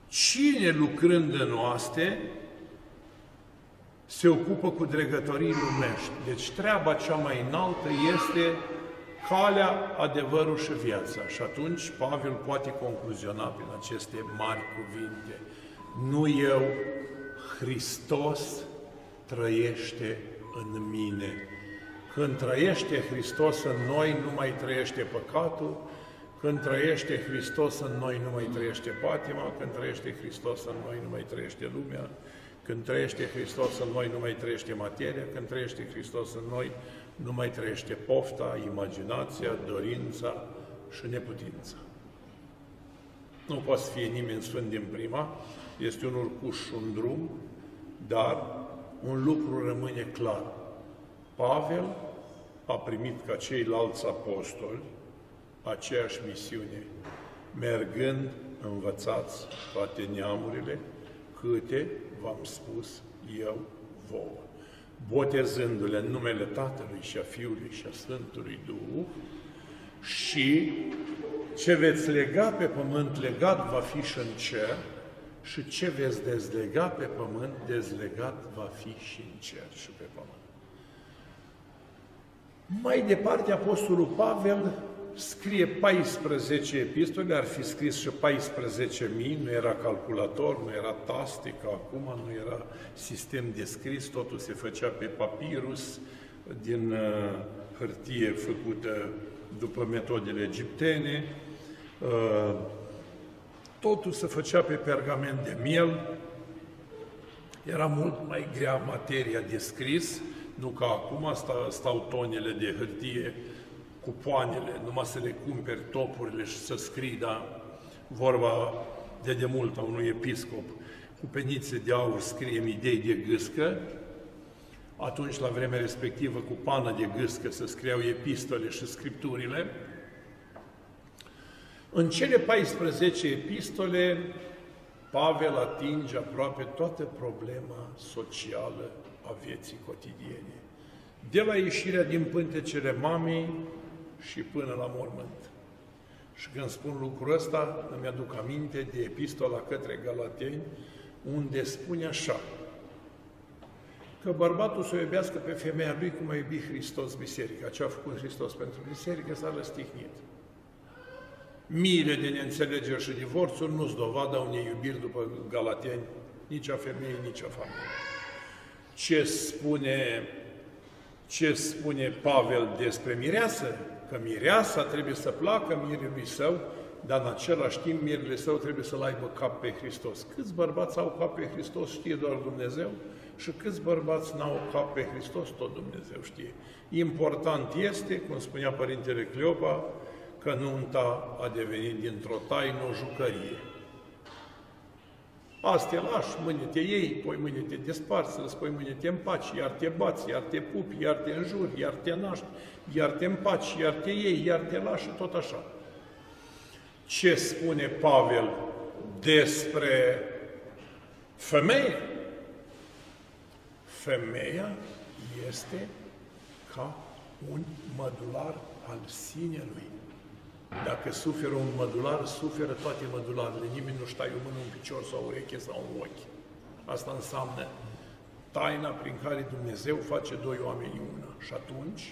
Cine lucrând în oaste se ocupă cu dregătorii lumești? Deci treaba cea mai înaltă este calea, adevărul și viața. Și atunci Pavel poate concluziona prin aceste mari cuvinte. Nu eu, Hristos trăiește în mine. Când trăiește Hristos în noi, nu mai trăiește păcatul. Când trăiește Hristos în noi, nu mai trăiește patima. Când trăiește Hristos în noi, nu mai trăiește lumea. Când trăiește Hristos în noi, nu mai trăiește materia. Când trăiește Hristos în noi, nu mai trăiește pofta, imaginația, dorința și neputința. Nu poate să fie nimeni sfânt din prima, este un urcuș și un drum, dar un lucru rămâne clar. Pavel a primit ca ceilalți apostoli aceeași misiune, mergând, învățați toate neamurile, câte v-am spus eu vouă, botezându-le în numele Tatălui și a Fiului și a Sfântului Duh, și ce veți lega pe pământ, legat va fi și în cer, și ce veți dezlega pe pământ, dezlegat va fi și în cer și pe pământ. Mai departe, Apostolul Pavel scrie 14 epistole, ar fi scris și 14.000, nu era calculator, nu era taste, ca acum, nu era sistem de scris, totul se făcea pe papirus, din hârtie făcută după metodele egiptene, totul se făcea pe pergament de miel, era mult mai grea materia de scris, nu ca acum stau tonele de hârtie, cupoanele, numai să le cumperi topurile și să scrii, dar vorba de demult a unui episcop, cu penițe de aur scriem idei de gâscă, atunci la vremea respectivă cu pană de gâscă să scriau epistole și scripturile. În cele 14 epistole, Pavel atinge aproape toată problema socială a vieții cotidiene, de la ieșirea din pântecele mamei și până la mormânt. Și când spun lucrul ăsta, îmi aduc aminte de epistola către Galateni, unde spune așa, că bărbatul să o iubească pe femeia lui cum a iubit Hristos biserica. Ce a făcut Hristos pentru biserică s-a răstignit. Miile de neînțelegeri și divorțuri nu-s dovada unei iubiri după Galateni, nici a femeii, nici a familiei. Ce spune Pavel despre mireasă? Că mireasa trebuie să placă mirelui său, dar în același timp mirele său trebuie să-l aibă cap pe Hristos. Câți bărbați au cap pe Hristos știe doar Dumnezeu și câți bărbați n-au cap pe Hristos tot Dumnezeu știe. Important este, cum spunea Părintele Cleopa, că nunta a devenit dintr-o taină o jucărie. Azi te lași, mâine te iei, poi mâine te desparți, poi mâine te împaci, iar te bați, iar te pupi, iar te înjuri, iar te naști, iar te împaci, iar te iei, iar te lași și tot așa. Ce spune Pavel despre femeie? Femeia este ca un mădular al sinelui. Dacă suferă un mădular, suferă toate mădularele. Nimeni nu-și taie o mână, un picior sau o ureche sau un ochi. Asta înseamnă taina prin care Dumnezeu face doi oameni una. Și atunci,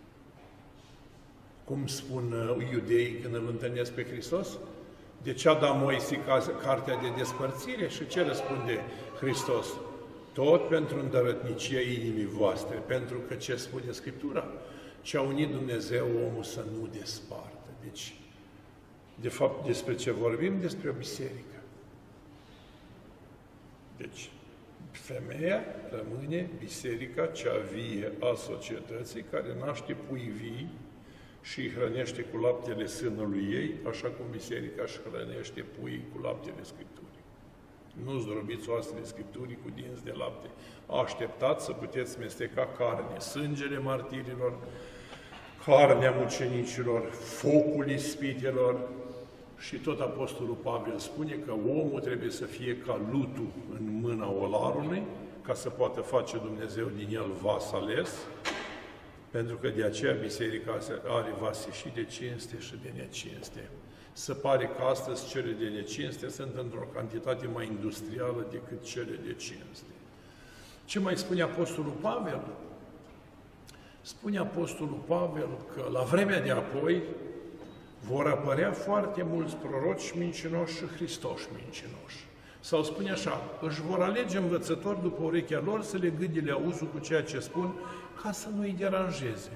cum spun iudeii când îl întâlnesc pe Hristos, de ce a dat Moise cartea de despărțire și ce răspunde Hristos? Tot pentru îndărătnicia inimii voastre, pentru că ce spune Scriptura? Ce a unit Dumnezeu omul să nu despartă. Deci, de fapt, despre ce vorbim? Despre o biserică. Deci, femeia rămâne biserica cea vie a societății, care naște pui vii și îi hrănește cu laptele sânului ei, așa cum biserica își hrănește puii cu laptele Scripturii. Nu zdrobiți oasele Scripturii cu dinți de lapte. Așteptați să puteți mesteca carne, sângele martirilor, carnea mucenicilor, focul ispitelor. Și tot Apostolul Pavel spune că omul trebuie să fie ca lutul în mâna olarului, ca să poată face Dumnezeu din el vas ales, pentru că de aceea biserica are vase și de cinste și de necinste. Se pare că astăzi cele de necinste sunt într-o cantitate mai industrială decât cele de cinste. Ce mai spune Apostolul Pavel? Spune Apostolul Pavel că la vremea de apoi vor apărea foarte mulți proroci mincinoși și Hristoși mincinoși. Sau spune așa, își vor alege învățători după urechea lor să le gâdile auzul cu ceea ce spun, ca să nu-i deranjeze.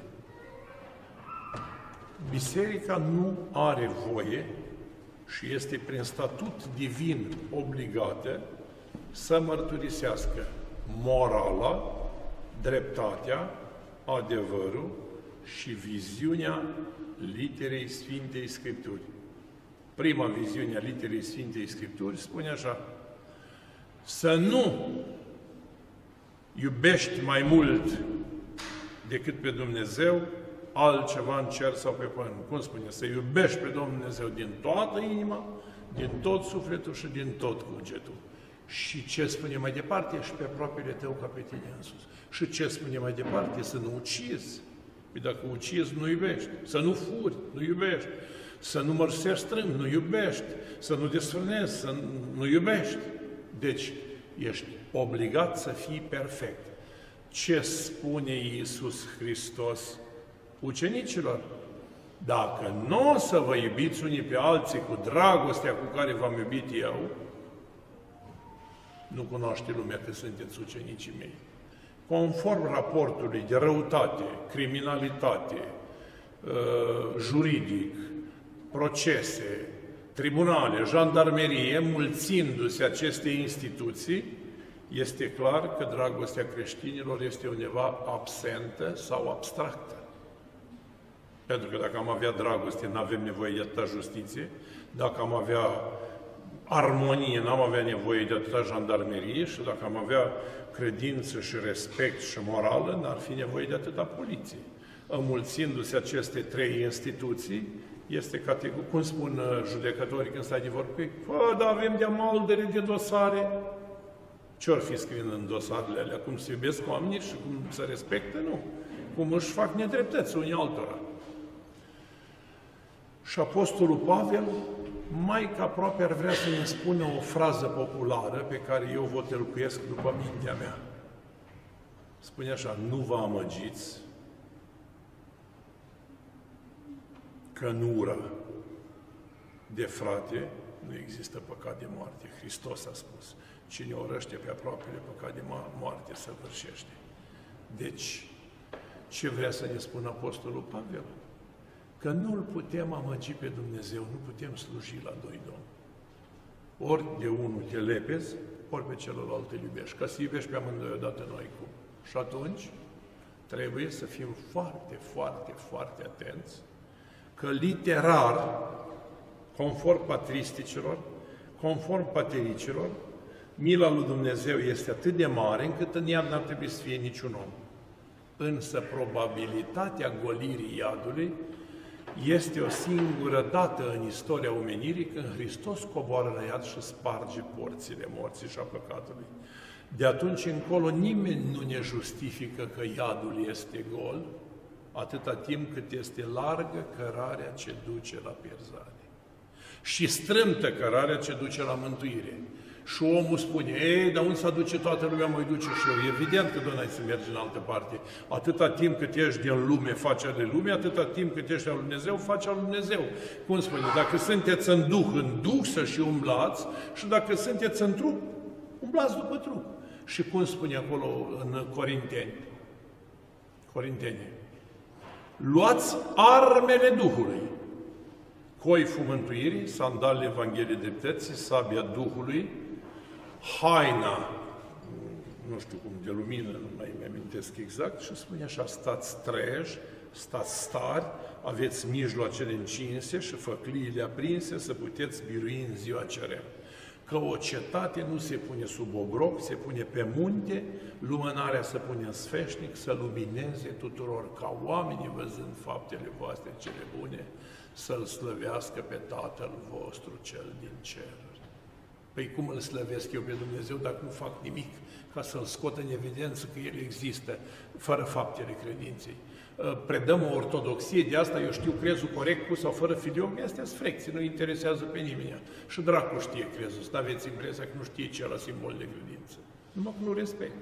Biserica nu are voie și este prin statut divin obligată să mărturisească morala, dreptatea, adevărul și viziunea literei Sfintei Scripturi. Prima viziune a literei Sfintei Scripturi spune așa: să nu iubești mai mult decât pe Dumnezeu altceva în cer sau pe pământ. Cum spune? Să iubești pe Dumnezeu din toată inima, din tot sufletul și din tot cugetul. Și ce spune mai departe? Și pe aproapele tău ca pe tine însuți. Și ce spune mai departe? Să nu ucizi. Păi dacă ucizi, nu iubești. Să nu furi, nu iubești. Să nu mărșești strâmb, nu iubești. Să nu desfrânezi, să nu iubești. Deci, ești obligat să fii perfect. Ce spune Iisus Hristos ucenicilor? Dacă nu o să vă iubiți unii pe alții cu dragostea cu care v-am iubit eu, nu cunoaște lumea că sunteți ucenicii mei. Conform raportului de răutate, criminalitate, juridic, procese, tribunale, jandarmerie, mulțindu-se aceste instituții, este clar că dragostea creștinilor este undeva absentă sau abstractă. Pentru că dacă am avea dragoste, nu avem nevoie de atâta justiție, dacă am avea armonie, n-am avea nevoie de atâta jandarmerie și dacă am avea credință și respect și morală, n-ar fi nevoie de atâta poliție. Înmulțindu-se aceste trei instituții, este categoric, cum spun judecătorii când stai de vorbă, dar avem de maldere de dosare. Ce-or fi scriind în dosarele alea? Cum se iubesc oamenii și cum se respectă? Nu. Cum își fac nedreptăți unii altora. Și Apostolul Pavel, mai că aproape ar vrea să ne spună o frază populară pe care eu vă tălcuiesc după mintea mea. Spune așa: nu vă amăgiți că în ura de frate nu există păcat de moarte. Hristos a spus: cine urăște pe aproapele, păcat de moarte săvârșește. Deci, ce vrea să ne spună Apostolul Pavel? Că nu-L putem amăgi pe Dumnezeu, nu putem sluji la doi domni. Ori de unul te lepezi, ori pe celălalt îl iubești. Ca să iubești pe amândoi odată, noi cum. Și atunci trebuie să fim foarte, foarte, foarte atenți că literar, conform patristicilor, conform patericilor, mila lui Dumnezeu este atât de mare încât în iad n-ar trebui să fie niciun om. Însă probabilitatea golirii iadului este o singură dată în istoria omenirii când Hristos coboară la iad și sparge porțile morții și a păcatului. De atunci încolo nimeni nu ne justifică că iadul este gol, atâta timp cât este largă cărarea ce duce la pierzare. Și strâmtă cărarea ce duce la mântuire. Și omul spune: ei, dar unde să duce toată lumea, mă duce și eu. Evident că n-ai să mergi în altă parte. Atâta timp cât ești din lume, faci ale lumii, atâta timp cât ești al lui Dumnezeu, faci al lui Dumnezeu. Cum spune? Dacă sunteți în Duh să și umblați, și dacă sunteți în trup, umblați după trup. Și cum spune acolo în Corinteni? Luați armele Duhului. Coiful mântuirii, sandalele Evangheliei dreptății, sabia Duhului, haina, nu știu cum, de lumină, nu mai amintesc exact, și spune așa: stați treji, stați stari, aveți mijloacele încinse și făcliile aprinse să puteți birui în ziua ce rea. Că o cetate nu se pune sub ogroc, se pune pe munte, lumânarea se pune în sfeșnic, să lumineze tuturor, ca oamenii, văzând faptele voastre cele bune, să-L slăvească pe Tatăl vostru cel din ceruri. Păi cum îl slăvesc eu pe Dumnezeu dacă nu fac nimic ca să-L scot în evidență că El există, fără faptele credinței? Predăm o ortodoxie de asta, eu știu crezul corect cu sau fără filioc, astea sunt frecții, nu interesează pe nimeni. Și dracu știe crezul, să aveți impresia că nu știe ce la simbol de credință. Numai că nu respectă.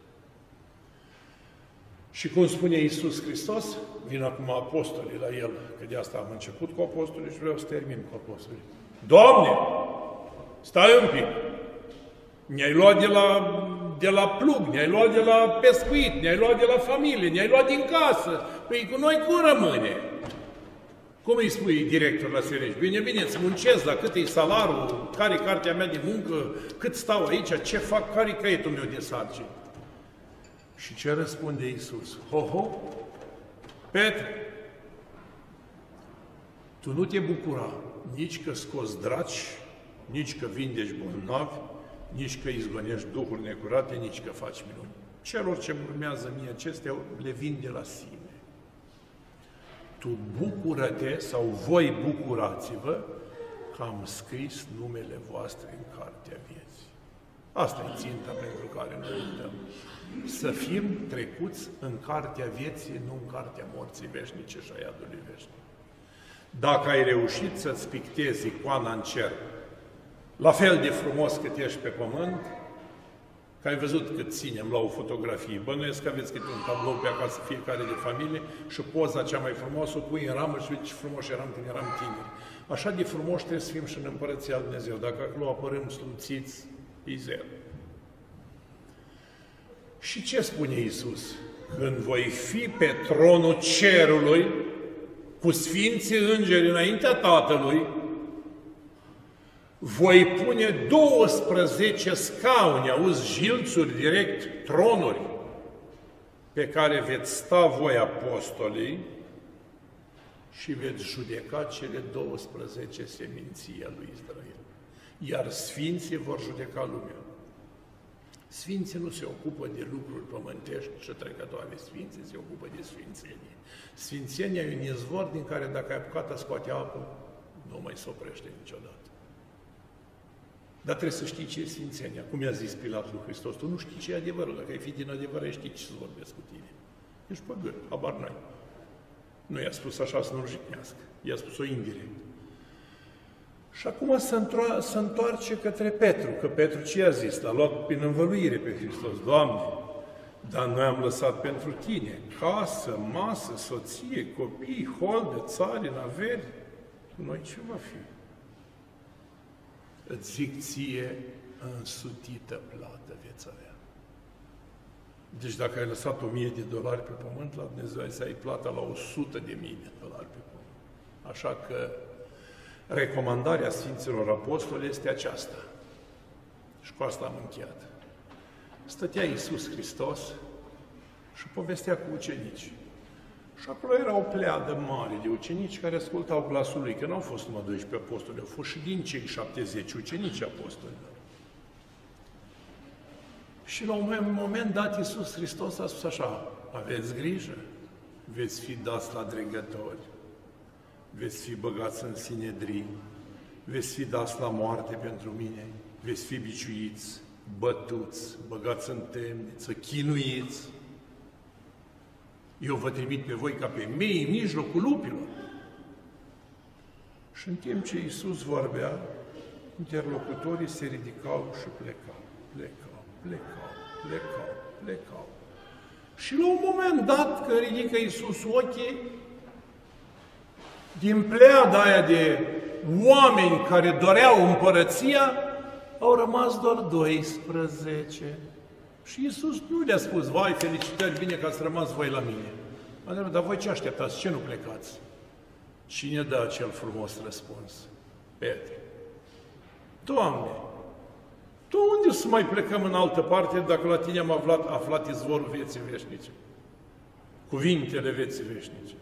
Și cum spune Iisus Hristos, vin acum apostolii la El, că de asta am început cu apostolii și vreau să termin cu apostolii. Doamne, stai un pic! Ne-ai luat de la plug, ne-ai luat de la pescuit, ne-ai luat de la familie, ne-ai luat din casă. Păi cu noi cum rămâne? Cum îi spui director la Serești? Bine, îți muncesc, dar cât e salarul, care e cartea mea de muncă, cât stau aici, ce fac, care e caietul meu de sarcini? Și ce răspunde Iisus? Ho, Petre, tu nu te bucura nici că scoți draci, nici că vindești bolnavi, nici că izgonești duhuri necurate, nici că faci minuni. Celor ce urmează mie acestea le vin de la sine. Tu bucură-te sau voi bucurați-vă că am scris numele voastre în cartea vieții. Asta e ținta pentru care noi uităm. Să fim trecuți în cartea vieții, nu în cartea morții veșnice și a iadului veșnic. Dacă ai reușit să-ți pictezi icoana în cer, la fel de frumos cât ești pe pământ, că ai văzut cât ținem la o fotografie. Bănuiesc că aveți câte un tablou pe acasă fiecare de familie și poza cea mai frumoasă o pui în ramă și uite ce frumos eram când eram tineri. Așa de frumos trebuie să fim și în Împărăția Lui Dumnezeu. Dacă acolo apărăm sluțiți, e zero. Și ce spune Iisus? Când voi fi pe tronul cerului, cu sfinții îngeri înaintea Tatălui, voi pune 12 scaune, auzi, jilțuri direct, tronuri, pe care veți sta voi apostolii și veți judeca cele 12 seminții ale lui Israel. Iar sfinții vor judeca lumea. Sfinții nu se ocupă de lucruri pământești și trecătoare. Sfinții se ocupă de sfințenie. Sfințenia e un izvor din care dacă ai apucat a scoate apă, nu mai se oprește niciodată. Dar trebuie să știi ce e sfințenia. Cum i-a zis Pilat lui Hristos, tu nu știi ce e adevărul. Dacă ai fi din adevăr, ai ști ce să vorbesc cu tine. Ești păgân, habar n-ai. Nu i-a spus așa să nu jignească. I-a spus-o indirect. Și acum se întoarce către Petru, că Petru ce i-a zis? L-a luat prin învăluire pe Hristos. Doamne, dar noi am lăsat pentru tine casă, masă, soție, copii, holde, țari, averi. Cu noi ce va fi? Îți zic ție, însutită plată veți avea. Deci dacă ai lăsat $1000 pe pământ, la Dumnezeu să ai plata la $100.000 pe pământ. Așa că recomandarea Sfinților Apostoli este aceasta. Și cu asta am încheiat. Stătea Iisus Hristos și povestea cu ucenici. Și acolo era o pleadă mare de ucenici care ascultau glasul lui, că nu au fost numai 12 apostoli, au fost și din cei 70 ucenici apostolilor. Și la un moment dat Iisus Hristos a spus așa, aveți grijă, veți fi dați la dregători, veți fi băgați în sinedrii, veți fi dați la moarte pentru mine, veți fi biciuiți, bătuți, băgați în temniță, chinuiți. Eu vă trimit pe voi ca pe mei în mijlocul lupilor. Și în timp ce Iisus vorbea, interlocutorii se ridicau și plecau. Și la un moment dat, când ridică Iisus ochii, din pleada aia de oameni care doreau împărăția, au rămas doar 12. Și Iisus nu le-a spus, vai, felicitări, bine că ați rămas voi la mine. Dar voi ce așteptați? Ce nu plecați? Cine dă acel frumos răspuns? Petre. Doamne, tu unde să mai plecăm în altă parte dacă la tine am aflat izvorul vieții veșnice? Cuvintele vieții veșnice.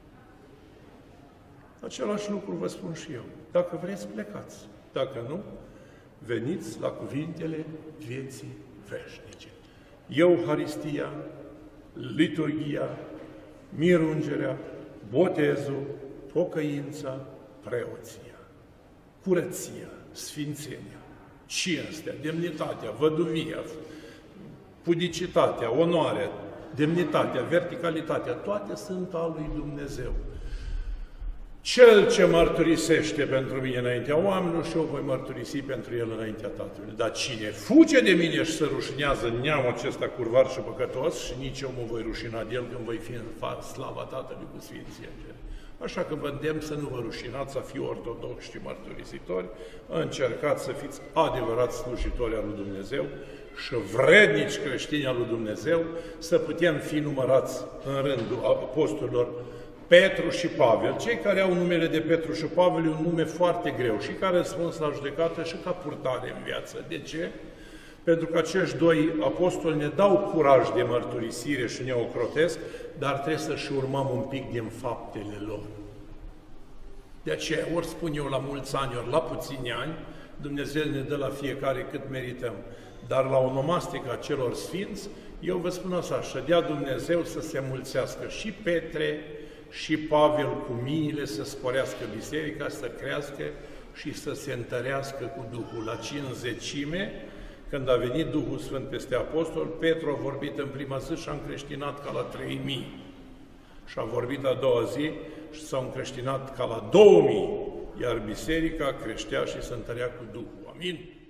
Același lucru vă spun și eu. Dacă vreți, plecați. Dacă nu, veniți la cuvintele vieții veșnice. Euharistia, liturghia, mirungerea, botezul, pocăința, preoția, curăția, sfințenia. cinstea, demnitatea, văduvia, pudicitatea, onoarea, demnitatea, verticalitatea, toate sunt al lui Dumnezeu. Cel ce mărturisește pentru mine înaintea oamenilor și eu voi mărturisi pentru el înaintea Tatălui. Dar cine fuge de mine și se rușinează în neamul acesta curvar și păcătos, și nici eu mă voi rușina de el când voi fi în slava Tatălui cu Sfinții Îngeri. Așa că vă îndemn să nu vă rușinați, să fiu ortodoxi și mărturisitori, încercați să fiți adevărați slujitori al lui Dumnezeu și vrednici creștini al lui Dumnezeu, să putem fi numărați în rândul apostolilor Petru și Pavel. Cei care au numele de Petru și Pavel e un nume foarte greu și ca răspuns la judecată și ca purtare în viață. De ce? Pentru că acești doi apostoli ne dau curaj de mărturisire și ne ocrotesc, dar trebuie să-și urmăm un pic din faptele lor. De aceea, ori spun eu la mulți ani, ori la puțini ani, Dumnezeu ne dă la fiecare cât merităm. Dar la onomastica celor sfinți, eu vă spun așa, și dea Dumnezeu să se mulțească și Petre, și Pavel cu miile, să sporească biserica, să crească și să se întărească cu Duhul. La 50-ime, când a venit Duhul Sfânt peste apostol, Petru a vorbit în prima zi și a încreștinat ca la 3000. Și a vorbit a doua zi și s-au încreștinat ca la 2000, iar biserica creștea și se întărea cu Duhul. Amin?